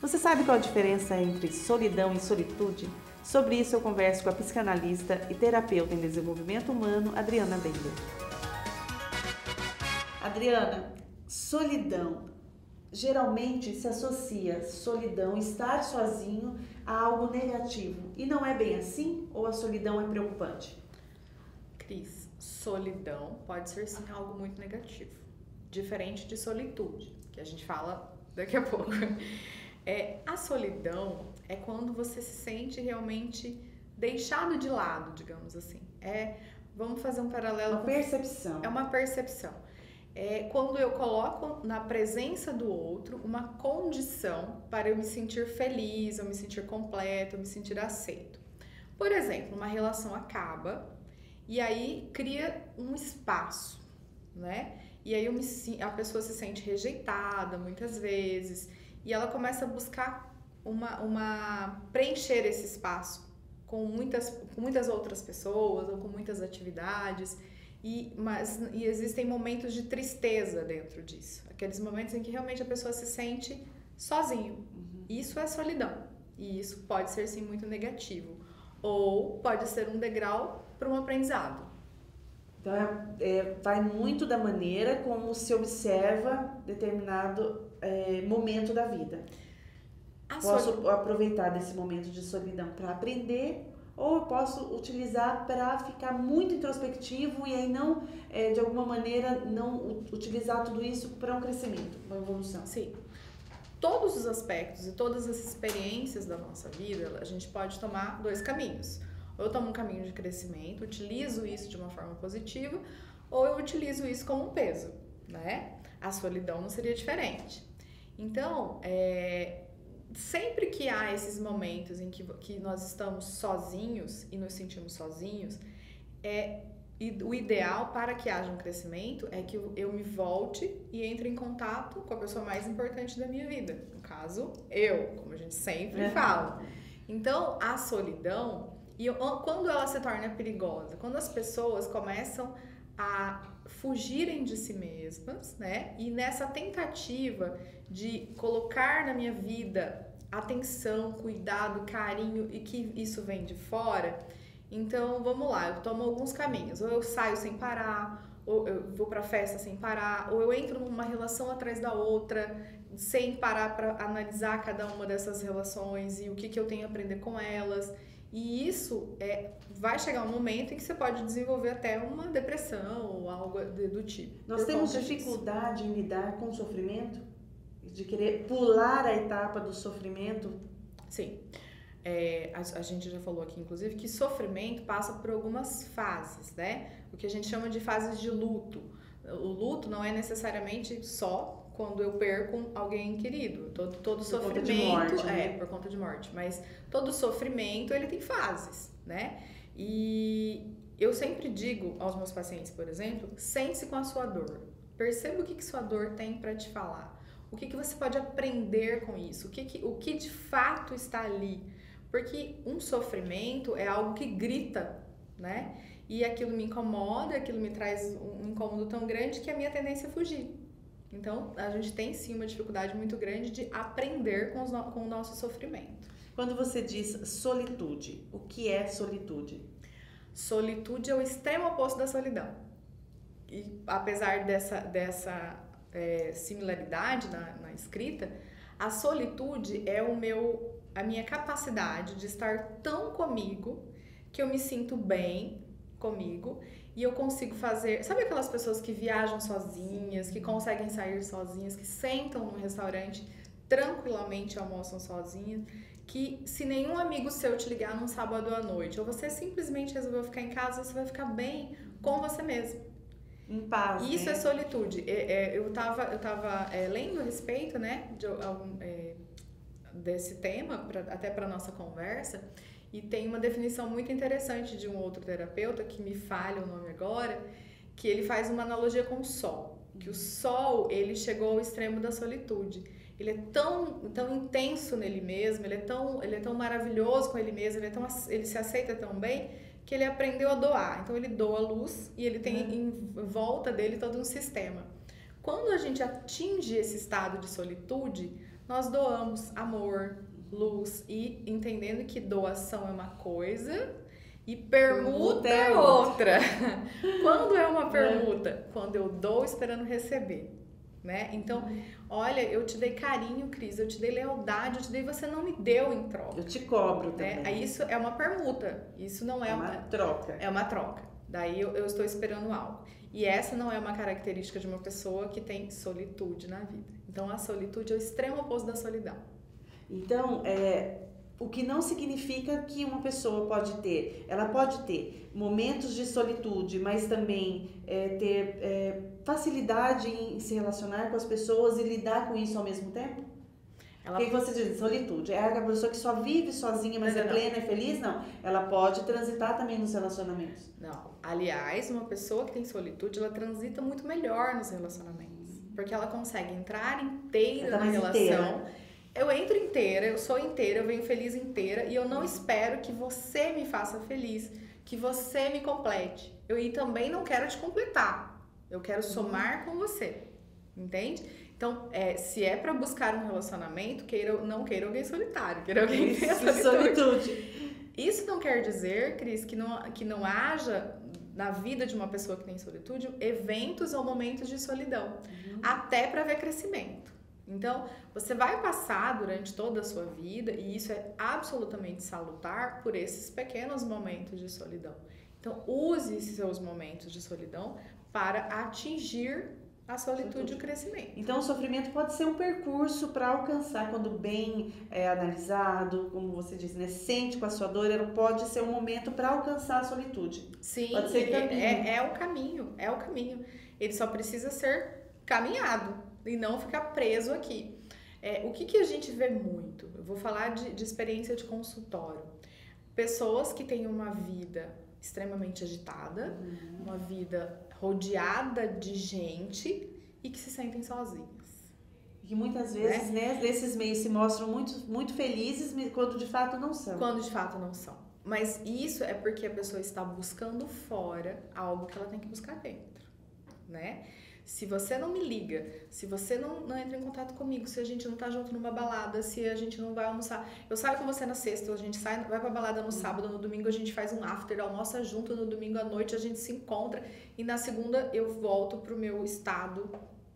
Você sabe qual a diferença entre solidão e solitude? Sobre isso eu converso com a psicanalista e terapeuta em desenvolvimento humano, Adriana Bender. Adriana, solidão. Geralmente se associa solidão, estar sozinho, a algo negativo. E não é bem assim? Ou a solidão é preocupante? Cris, solidão pode ser sim algo muito negativo. Diferente de solitude, que a gente fala daqui a pouco. A solidão é quando você se sente realmente deixado de lado, digamos assim. Vamos fazer um paralelo. Uma percepção. É uma percepção. É quando eu coloco na presença do outro uma condição para eu me sentir feliz, eu me sentir completo, eu me sentir aceito. Por exemplo, uma relação acaba e aí cria um espaço, né? E aí a pessoa se sente rejeitada muitas vezes e ela começa a buscar preencher esse espaço com muitas outras pessoas ou com muitas atividades. E existem momentos de tristeza dentro disso. Aqueles momentos em que realmente a pessoa se sente sozinho. Isso é solidão. E isso pode ser sim muito negativo. Ou pode ser um degrau para um aprendizado. Então vai muito da maneira como se observa determinado momento da vida. Posso aproveitar desse momento de solidão para aprender, ou eu posso utilizar para ficar muito introspectivo e aí não, de alguma maneira, não utilizar tudo isso para um crescimento, uma evolução. Sim. Todos os aspectos e todas as experiências da nossa vida, a gente pode tomar dois caminhos. Ou eu tomo um caminho de crescimento, utilizo isso de uma forma positiva, ou eu utilizo isso como um peso, né? A solidão não seria diferente. Então, sempre que há esses momentos em que nós estamos sozinhos e nos sentimos sozinhos, o ideal para que haja um crescimento é que eu me volte e entre em contato com a pessoa mais importante da minha vida. No caso, eu, como a gente sempre fala. Então, a solidão, quando ela se torna perigosa, quando as pessoas começam a fugirem de si mesmas, né? E nessa tentativa de colocar na minha vida atenção, cuidado, carinho e que isso vem de fora. Então, vamos lá, eu tomo alguns caminhos. Ou eu saio sem parar, ou eu vou pra festa sem parar, ou eu entro numa relação atrás da outra, sem parar para analisar cada uma dessas relações e o que eu tenho a aprender com elas. E isso vai chegar um momento em que você pode desenvolver até uma depressão ou algo do tipo. Nós temos dificuldade em lidar com o sofrimento? De querer pular a etapa do sofrimento? Sim. A gente já falou aqui, inclusive, que sofrimento passa por algumas fases, né? O que a gente chama de fases de luto. O luto não é necessariamente só quando eu perco alguém querido. Todo sofrimento... Por conta de morte, né? Por conta de morte. Mas todo sofrimento, ele tem fases, né? E eu sempre digo aos meus pacientes, por exemplo, sente-se com a sua dor. Perceba o que sua dor tem para te falar. O que você pode aprender com isso? O que de fato está ali? Porque um sofrimento é algo que grita, né? E aquilo me incomoda, aquilo me traz um incômodo tão grande que a minha tendência é fugir. Então, a gente tem sim uma dificuldade muito grande de aprender com o nosso sofrimento. Quando você diz solitude, o que é solitude? Solitude é o extremo oposto da solidão. E apesar dessa similaridade na escrita, a solitude é a minha capacidade de estar tão comigo que eu me sinto bem comigo e eu consigo fazer... Sabe aquelas pessoas que viajam sozinhas, que conseguem sair sozinhas, que sentam num restaurante tranquilamente e almoçam sozinhas, que se nenhum amigo seu te ligar num sábado à noite ou você simplesmente resolveu ficar em casa, você vai ficar bem com você mesmo. Em paz, Isso, né? é solitude. Eu tava lendo a respeito, né, desse tema, até para nossa conversa, e tem uma definição muito interessante de um outro terapeuta, que me falha o nome agora, que ele faz uma analogia com o sol. Que o sol, ele chegou ao extremo da solitude. Ele é tão intenso nele mesmo, ele é tão maravilhoso com ele mesmo, ele se aceita tão bem, que ele aprendeu a doar. Então ele doa a luz e ele tem em volta dele todo um sistema. Quando a gente atinge esse estado de solitude, nós doamos amor, luz e entendendo que doação é uma coisa e permuta é outra. Quando é uma permuta? Quando eu dou esperando receber. Né? Então, olha, eu te dei carinho, Cris, eu te dei lealdade, eu te dei, você não me deu em troca. Eu te cobro né? também. Aí isso é uma permuta, isso não é uma troca. É uma troca. Daí eu estou esperando algo. E essa não é uma característica de uma pessoa que tem solitude na vida. Então, a solitude é o extremo oposto da solidão. Então, o que não significa que uma pessoa ela pode ter momentos de solitude, mas também ter facilidade em se relacionar com as pessoas e lidar com isso ao mesmo tempo? O que você diz? Solitude. É a pessoa que só vive sozinha, mas plena, é feliz? Não. Ela pode transitar também nos relacionamentos. Não. Aliás, uma pessoa que tem solitude, ela transita muito melhor nos relacionamentos. Porque ela consegue entrar inteira na relação. Inteira. Eu entro inteira, eu sou inteira, eu venho feliz inteira e eu não espero que você me faça feliz, que você me complete. E também não quero te completar. Eu quero somar com você. Entende? Então, se é pra buscar um relacionamento, não queira alguém solitário, queira alguém que tenha solitude. Isso não quer dizer, Cris, que não haja na vida de uma pessoa que tem solitude eventos ou momentos de solidão, até para ver crescimento. Então, você vai passar durante toda a sua vida, e isso é absolutamente salutar, por esses pequenos momentos de solidão. Então, use esses seus momentos de solidão para atingir a solitude e o crescimento. Então, o sofrimento pode ser um percurso para alcançar, quando bem analisado, como você diz, né? Sente com a sua dor, ele pode ser um momento para alcançar a solitude. Sim, pode ser o caminho. Ele só precisa ser caminhado e não ficar preso aqui. O que a gente vê muito? Eu vou falar de experiência de consultório. Pessoas que têm uma vida extremamente agitada, uma vida rodeada de gente e que se sentem sozinhas. Que muitas vezes, nesses meios se mostram muito, muito felizes quando de fato não são. Mas isso é porque a pessoa está buscando fora algo que ela tem que buscar dentro, né? Se você não me liga, se você não entra em contato comigo, se a gente não tá junto numa balada, se a gente não vai almoçar, eu saio com você na sexta, a gente vai pra balada no sábado, no domingo a gente faz um after, almoça junto, no domingo à noite a gente se encontra e na segunda eu volto pro meu estado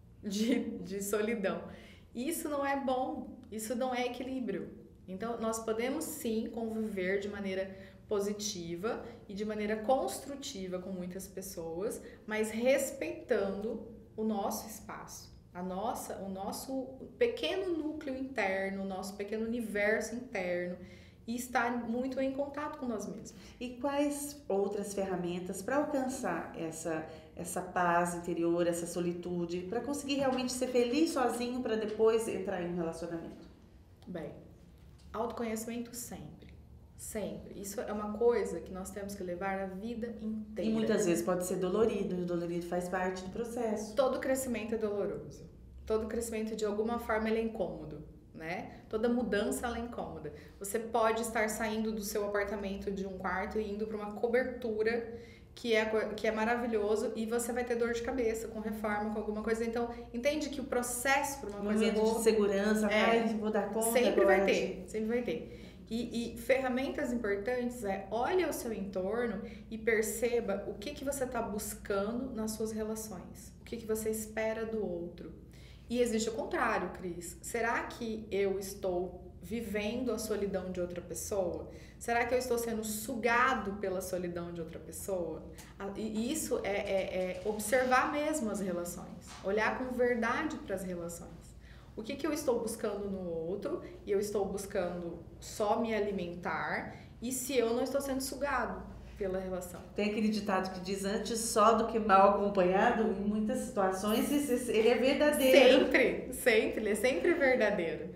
de solidão. Isso não é bom, isso não é equilíbrio. Então, nós podemos sim conviver de maneira positiva e de maneira construtiva com muitas pessoas, mas respeitando o nosso espaço, o nosso pequeno núcleo interno, o nosso pequeno universo interno e estar muito em contato com nós mesmos. E quais outras ferramentas para alcançar essa paz interior, essa solitude, para conseguir realmente ser feliz sozinho para depois entrar em um relacionamento? Bem, autoconhecimento sempre. Sempre. Isso é uma coisa que nós temos que levar a vida inteira. E muitas vezes pode ser dolorido, o dolorido faz parte do processo. Todo crescimento é doloroso. Todo crescimento, de alguma forma, ele é incômodo, né? Toda mudança, ela é incômoda. Você pode estar saindo do seu apartamento de um quarto e indo para uma cobertura que é maravilhoso e você vai ter dor de cabeça com reforma, com alguma coisa. Então, entende que o processo para uma coisa boa... de segurança, vou dar conta. Sempre vai ter. E ferramentas importantes olha o seu entorno e perceba o que você está buscando nas suas relações. O que você espera do outro. E existe o contrário, Cris. Será que eu estou vivendo a solidão de outra pessoa? Será que eu estou sendo sugado pela solidão de outra pessoa? E isso é observar mesmo as relações. Olhar com verdade para as relações. O que eu estou buscando no outro e eu estou buscando só me alimentar e se eu não estou sendo sugado pela relação. Tem aquele ditado que diz antes só do que mal acompanhado, em muitas situações ele é verdadeiro. Sempre, ele é sempre verdadeiro.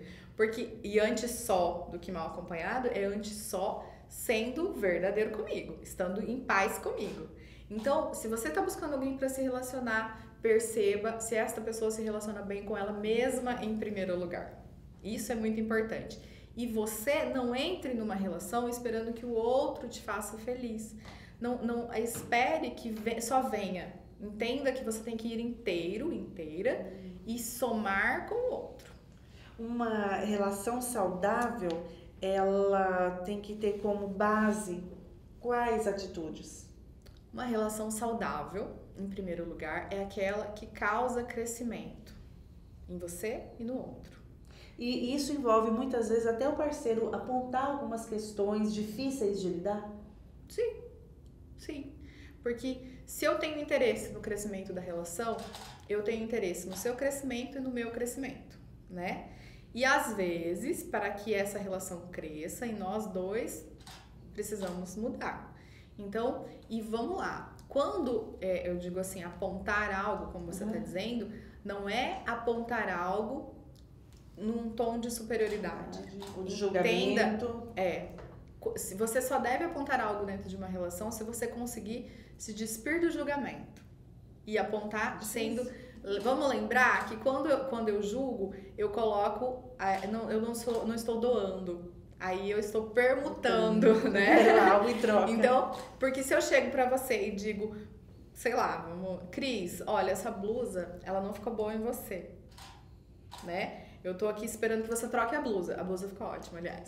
E antes só do que mal acompanhado é antes só sendo verdadeiro comigo, estando em paz comigo. Então, se você está buscando alguém para se relacionar, perceba se esta pessoa se relaciona bem com ela mesma em primeiro lugar. Isso é muito importante. E você não entre numa relação esperando que o outro te faça feliz. Não espere que só venha. Entenda que você tem que ir inteira e somar com o outro. Uma relação saudável, ela tem que ter como base quais atitudes? Uma relação saudável, em primeiro lugar, é aquela que causa crescimento em você e no outro. E isso envolve muitas vezes até o parceiro apontar algumas questões difíceis de lidar? Sim, sim. Porque se eu tenho interesse no crescimento da relação, eu tenho interesse no seu crescimento e no meu crescimento, né? E às vezes, para que essa relação cresça, e nós dois precisamos mudar. Então, e vamos lá. Quando eu digo assim, apontar algo, como você está dizendo, não é apontar algo num tom de superioridade. Ou de julgamento. Você só deve apontar algo dentro de uma relação se você conseguir se despir do julgamento. E apontar sendo... Vamos lembrar que quando eu julgo, eu coloco... Eu não estou doando. Aí eu estou permutando, né? Algo em troca. Então, porque se eu chego pra você e digo, sei lá, Cris, olha, essa blusa, ela não ficou boa em você, né? Eu tô aqui esperando que você troque a blusa. A blusa ficou ótima, aliás.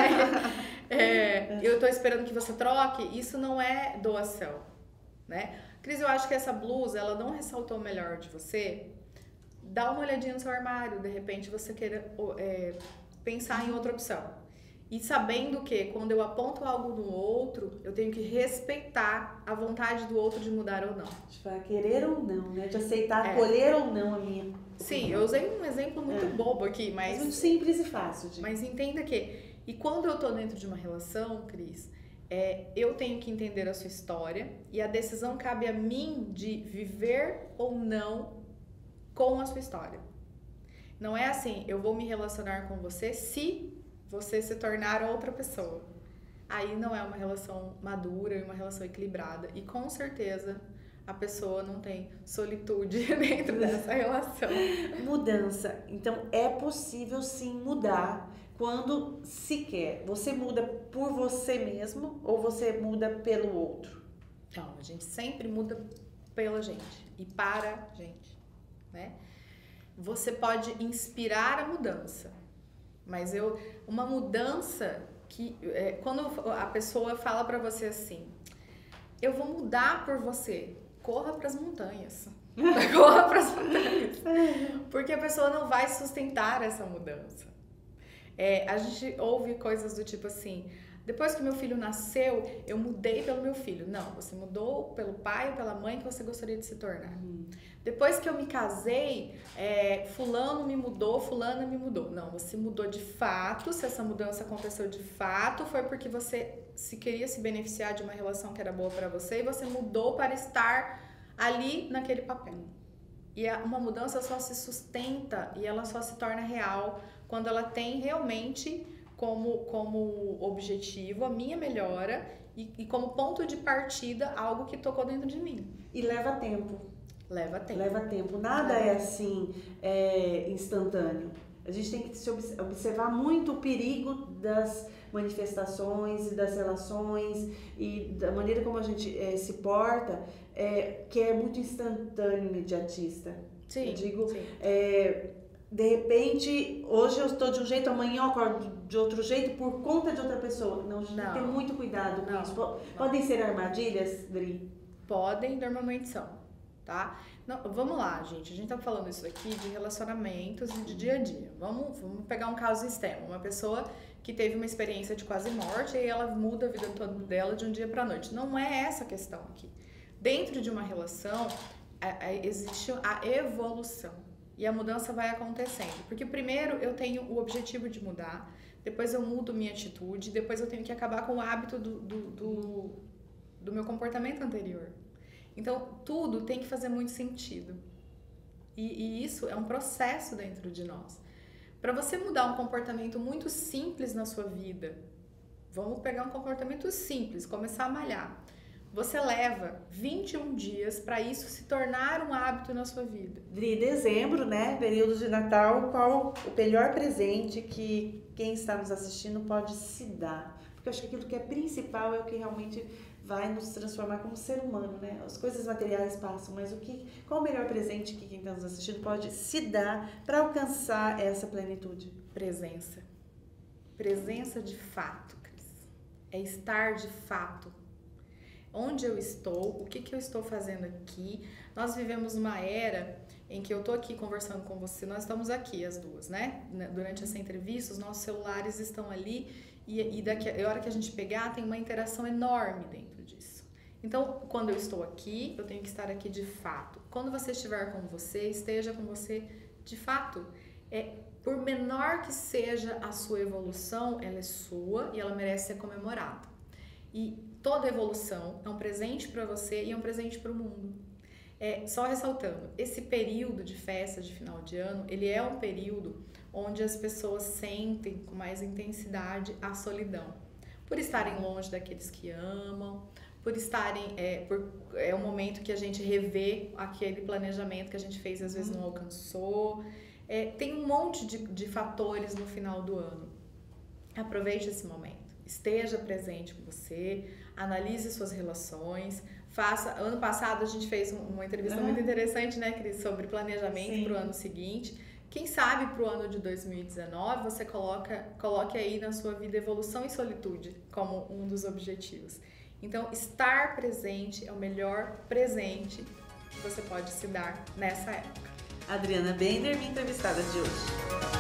Eu tô esperando que você troque. Isso não é doação, né? Cris, eu acho que essa blusa, ela não ressaltou o melhor de você. Dá uma olhadinha no seu armário. De repente, você queira pensar em outra opção. E sabendo que quando eu aponto algo no outro, eu tenho que respeitar a vontade do outro de mudar ou não. De querer ou não, né? De aceitar, acolher ou não a minha. Sim, eu usei um exemplo muito bobo aqui, mas... muito simples e fácil. Mas entenda que... E quando eu tô dentro de uma relação, Cris, eu tenho que entender a sua história e a decisão cabe a mim de viver ou não com a sua história. Não é assim, eu vou me relacionar com você se você se tornar outra pessoa. Aí não é uma relação madura e uma relação equilibrada. E com certeza a pessoa não tem solitude dentro dessa relação. Mudança. Então é possível sim mudar quando se quer. Você muda por você mesmo ou você muda pelo outro? Não, a gente sempre muda pela gente e para a gente, né? Você pode inspirar a mudança. Mas uma mudança que quando a pessoa fala pra você assim, eu vou mudar por você, corra pras montanhas. Corra pras montanhas. Porque a pessoa não vai sustentar essa mudança. A gente ouve coisas do tipo assim, depois que meu filho nasceu, eu mudei pelo meu filho. Não, você mudou pelo pai ou pela mãe que você gostaria de se tornar. Depois que eu me casei, fulano me mudou, fulana me mudou. Não, você mudou de fato. Se essa mudança aconteceu de fato, foi porque você queria se beneficiar de uma relação que era boa para você e você mudou para estar ali naquele papel. E uma mudança só se sustenta e ela só se torna real quando ela tem realmente como objetivo a minha melhora e como ponto de partida algo que tocou dentro de mim. E leva tempo. Leva tempo. Leva tempo. Nada é assim, instantâneo. A gente tem que se observar muito o perigo das manifestações e das relações e da maneira como a gente se porta, que é muito instantâneo, imediatista. Sim, eu digo, sim. De repente, hoje eu estou de um jeito, amanhã eu acordo de outro jeito por conta de outra pessoa. Não, a gente tem que ter muito cuidado com isso. Podem ser armadilhas, Dri? Podem, normalmente são, tá? Não, vamos lá, gente. A gente tá falando isso aqui de relacionamentos e de dia a dia. Vamos pegar um caso extremo. Uma pessoa que teve uma experiência de quase morte e ela muda a vida toda dela de um dia pra noite. Não é essa a questão aqui. Dentro de uma relação, existe a evolução. E a mudança vai acontecendo. Porque primeiro eu tenho o objetivo de mudar, depois eu mudo minha atitude, depois eu tenho que acabar com o hábito do meu comportamento anterior. Então, tudo tem que fazer muito sentido. E isso é um processo dentro de nós. Para você mudar um comportamento muito simples na sua vida, vamos pegar um comportamento simples, começar a malhar. Você leva 21 dias para isso se tornar um hábito na sua vida. De dezembro, né? Período de Natal, qual o melhor presente que quem está nos assistindo pode se dar? Porque eu acho que aquilo que é principal é o que realmente vai nos transformar como ser humano, né? As coisas materiais passam, mas qual o melhor presente que quem está nos assistindo pode se dar para alcançar essa plenitude? Presença. Presença de fato, Cris. É estar de fato. Onde eu estou, o que eu estou fazendo aqui. Nós vivemos uma era em que eu estou aqui conversando com você, nós estamos aqui as duas, né? Durante essa entrevista, os nossos celulares estão ali e a hora que a gente pegar, tem uma interação enorme dentro disso. Então, quando eu estou aqui, eu tenho que estar aqui de fato. Quando você estiver com você, esteja com você de fato. Por menor que seja a sua evolução, ela é sua e ela merece ser comemorada. E toda evolução é um presente para você e é um presente para o mundo. Só ressaltando, esse período de festa de final de ano, ele é um período onde as pessoas sentem com mais intensidade a solidão. Por estarem longe daqueles que amam, por estarem... é um momento que a gente revê aquele planejamento que a gente fez, às vezes não alcançou. Tem um monte de fatores no final do ano. Aproveite esse momento. Esteja presente com você, analise suas relações, ano passado a gente fez uma entrevista muito interessante, né, Cris, sobre planejamento para o ano seguinte. Quem sabe para o ano de 2019 você coloque aí na sua vida evolução e solitude como um dos objetivos. Então, estar presente é o melhor presente que você pode se dar nessa época. Adriana Bender, minha entrevistada de hoje.